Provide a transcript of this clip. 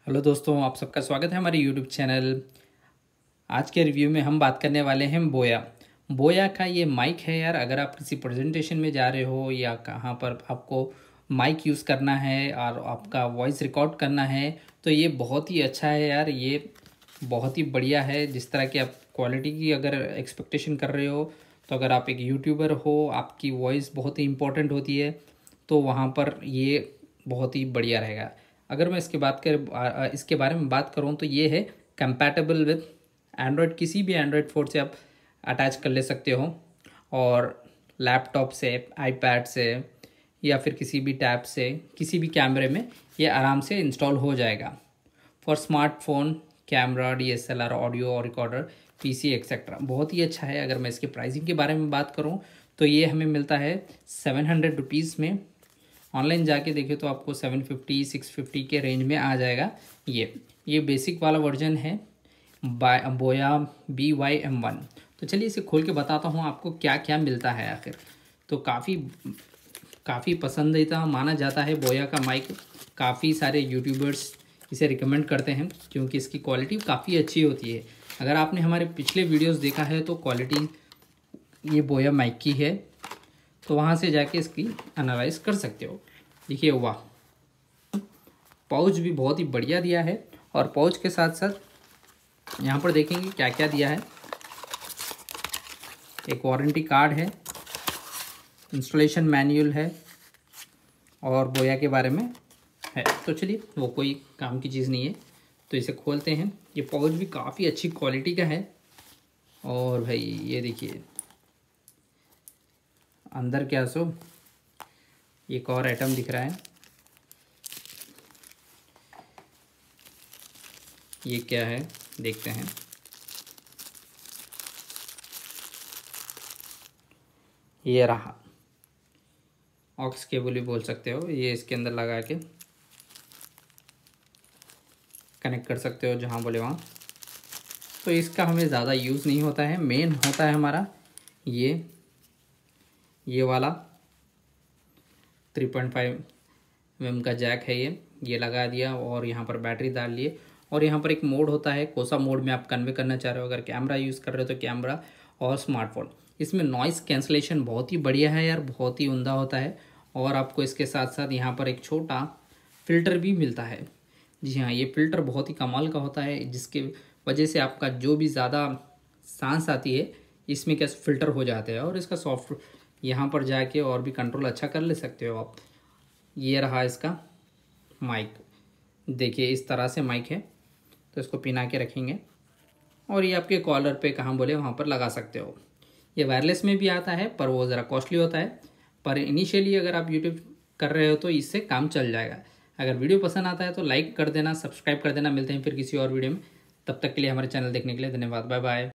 Hello दोस्तों, आप सबका स्वागत है हमारे यूट्यूब चैनल। आज के रिव्यू में हम बात करने वाले हैं बोया का ये माइक है यार। अगर आप किसी प्रेजेंटेशन में जा रहे हो या कहाँ पर आपको माइक यूज़ करना है और आपका वॉइस रिकॉर्ड करना है तो ये बहुत ही अच्छा है यार। ये बहुत ही बढ़िया है। जिस तरह की आप क्वालिटी की अगर एक्सपेक्टेशन कर रहे हो तो अगर आप एक यूट्यूबर हो, आपकी वॉइस बहुत ही इंपॉर्टेंट होती है, तो वहाँ पर ये बहुत ही बढ़िया रहेगा। अगर मैं इसके बारे में बात करूँ तो ये है कंपैटिबल विद एंड्रॉयड। किसी भी एंड्रॉयड फ़ोन से आप अटैच कर ले सकते हो और लैपटॉप से, आईपैड से या फिर किसी भी टैब से, किसी भी कैमरे में ये आराम से इंस्टॉल हो जाएगा। For smartphone, camera, DSLR, audio और रिकॉर्डर, पीसी एक्सेट्रा। बहुत ही अच्छा है। अगर मैं इसके प्राइसिंग के बारे में बात करूँ तो ये हमें मिलता है 700 रुपीज़ में। ऑनलाइन जाके देखें तो आपको 750 650 के रेंज में आ जाएगा। ये बेसिक वाला वर्जन है बोया BYM1। तो चलिए इसे खोल के बताता हूँ आपको क्या क्या मिलता है आखिर। तो काफ़ी पसंदीदा माना जाता है बोया का माइक। काफ़ी सारे यूट्यूबर्स इसे रिकमेंड करते हैं क्योंकि इसकी क्वालिटी काफ़ी अच्छी होती है। अगर आपने हमारे पिछले वीडियोस देखा है तो क्वालिटी ये बोया माइक की है, तो वहाँ से जाके इसकी एनालाइज कर सकते हो। देखिए, वाह, पाउच भी बहुत ही बढ़िया दिया है। और पाउच के साथ साथ यहाँ पर देखेंगे क्या क्या दिया है। एक वारंटी कार्ड है, इंस्टॉलेशन मैनुअल है और बोया के बारे में है। तो चलिए, वो कोई काम की चीज़ नहीं है, तो इसे खोलते हैं। ये पाउच भी काफ़ी अच्छी क्वालिटी का है। और भाई ये देखिए अंदर क्या सो एक और आइटम दिख रहा है। ये क्या है देखते हैं। ये रहा, ऑक्स केबल भी बोल सकते हो। ये इसके अंदर लगा के कनेक्ट कर सकते हो जहाँ बोले वहाँ। तो इसका हमें ज़्यादा यूज़ नहीं होता है। मेन होता है हमारा ये वाला 3.5 mm का जैक है। ये लगा दिया और यहाँ पर बैटरी डाल लिए। और यहाँ पर एक मोड होता है, कोसा मोड में आप कन्वे करना चाह रहे हो। अगर कैमरा यूज़ कर रहे हो तो कैमरा और स्मार्टफोन। इसमें नॉइज़ कैंसलेशन बहुत ही बढ़िया है यार, बहुत ही उम्दा होता है। और आपको इसके साथ साथ यहाँ पर एक छोटा फ़िल्टर भी मिलता है। जी हाँ, ये फ़िल्टर बहुत ही कमाल का होता है, जिसके वजह से आपका जो भी ज़्यादा सांस आती है इसमें क्या फ़िल्टर हो जाते हैं। और इसका सॉफ्ट यहाँ पर जाके और भी कंट्रोल अच्छा कर ले सकते हो आप। ये रहा इसका माइक। देखिए इस तरह से माइक है, तो इसको पिना के रखेंगे और ये आपके कॉलर पे कहाँ बोले वहाँ पर लगा सकते हो। ये वायरलेस में भी आता है पर वो ज़रा कॉस्टली होता है। पर इनिशियली अगर आप यूट्यूब कर रहे हो तो इससे काम चल जाएगा। अगर वीडियो पसंद आता है तो लाइक कर देना, सब्सक्राइब कर देना। मिलते हैं फिर किसी और वीडियो में। तब तक के लिए हमारे चैनल देखने के लिए धन्यवाद। Bye bye.